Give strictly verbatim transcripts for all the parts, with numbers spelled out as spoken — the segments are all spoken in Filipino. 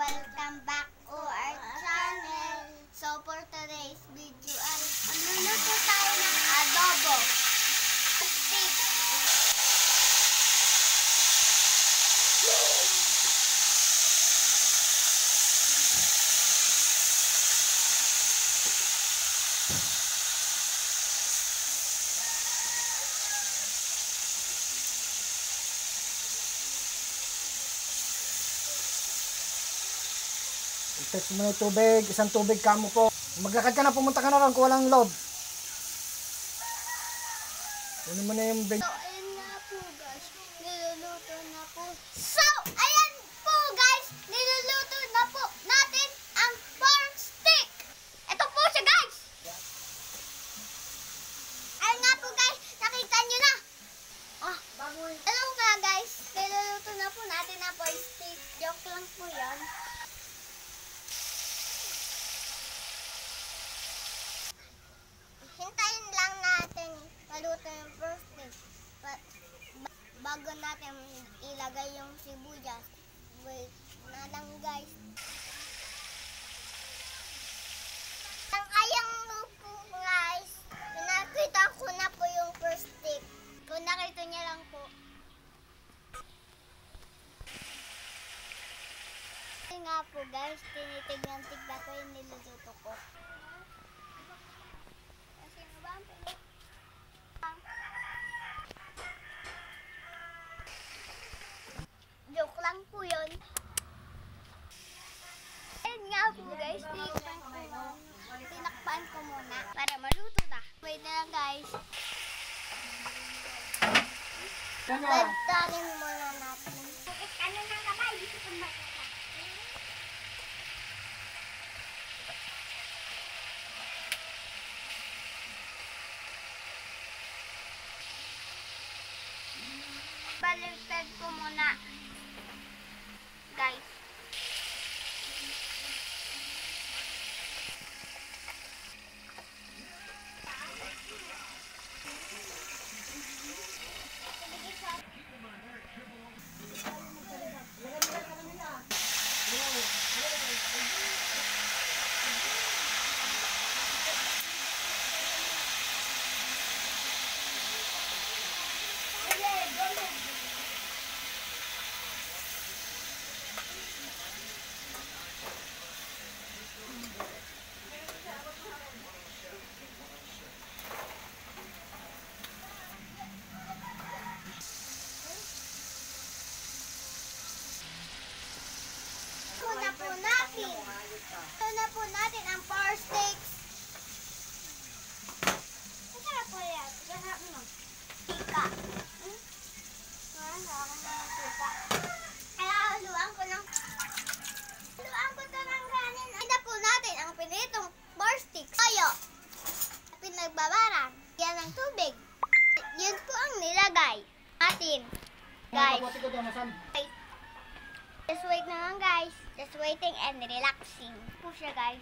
welcome back to our channel. So for today's video ay magluluto tayo ng adobo. Steak. I-text mo na yung tubig, isang tubig kamo po. Maglakad ka na, pumunta ka na lang kung walang load. Kunin mo na yung big. So, ayan na po guys, niluluto na po. So, ayan po guys, niluluto na po natin ang pork stick. Ito po siya guys. Ayan nga po guys, nakita nyo na. Ah, hello nga guys, niluluto na po natin ang pork stick. Joke lang po yan. Hintayin lang natin maluto yung first thing. Ba bago natin ilagay yung sibuyas. Wait na lang guys. Ang ayang lupo guys. Pinakita ko na po yung first stick. Kung nakita niya lang po. Kasi nga po guys, tinitignan-tignan ko yung niluluto ko. Joke lang po yun. Ayun nga po guys, tinakpan ko, tinakpan ko muna para maluto na. Wait na lang guys. Pagtalin muna natin. Ano na kamay? Dito kong makita. Baliktad ko muna guys. Ito na po natin. Ito na po natin ang pork steaks. Masarap po yan. Masarap mo. Tika. Hmm? Masarap mo ng tika. Kaya haluan ko ng... Haluan ko ito ng kanin. Ito po natin ang pinitong pork steaks. Toyo. Pinagbabaran. Yan ang tubig. Yun po ang nilagay natin. Guys. Guys. Just wait na lang guys. Just waiting and relaxing. Po siya guys.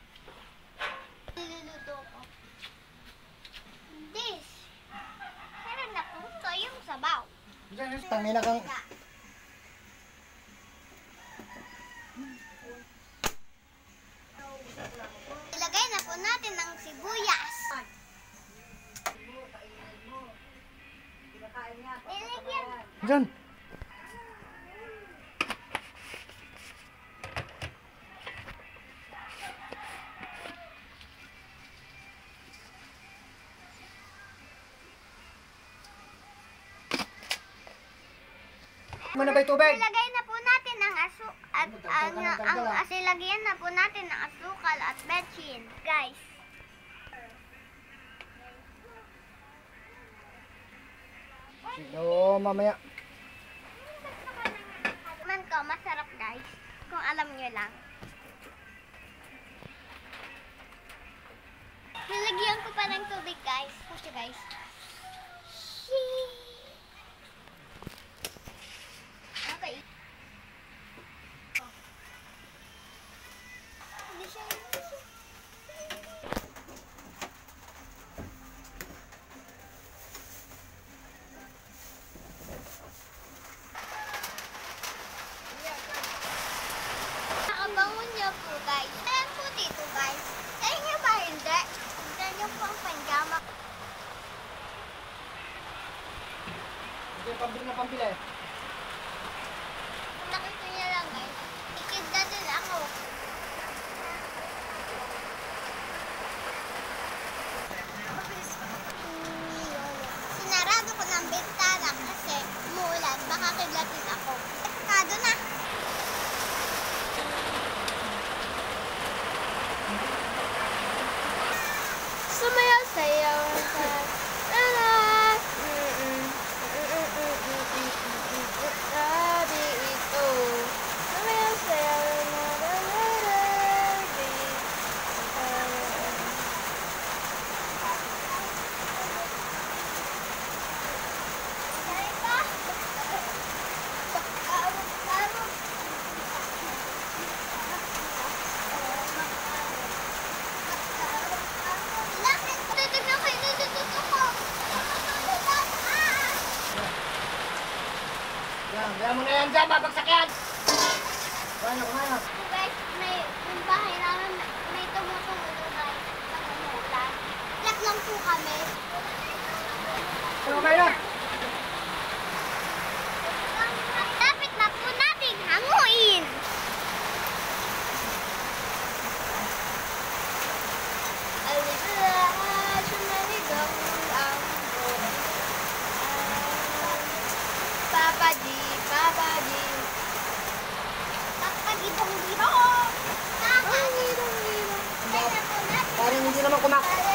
Niluluto ko. This. Pero naputo yung sabaw. Tangina kang... Ilagay na po natin ang sibuyas. Nilagyan. Diyan. Muna ba yung tubig? Ilagay na po natin ang asu at ang, ang asilagyan na po natin ang asukal at betchin. Guys. Oo, mamaya. Man ko, masarap guys. Kung alam nyo lang. Nilagyan ko pa ng tubig guys. Push guys. Okay. Hindi siya, hindi siya. Hello po guys. Ayan po dito guys. Sa inyo ba hindi? Tignan niyo po ang panjama. Ito yung pambili na pambili. Nakita niya lang guys. Ikid na din ako. Sinarado ko ng bintana kasi umuulan. Baka kidlatin ako. Kado na. Sumayaw-sayaw ka. Ala. Sabi ito. Sumayaw-sayaw na. Yan, kaya mo na yan dyan, babagsak yan! Kumain na, kumain na. Guys, may yung bahay namin may tumutulo guys. Pag umuulan. Black lang po kami. Kumain na! Dapat na po natin hanguin. Alibla, sumaligang ang buwan. Papa G, Papa G. Papa G, dong dong. Papa G, dong dong. Kaya na po natin. Parang hindi naman kumak...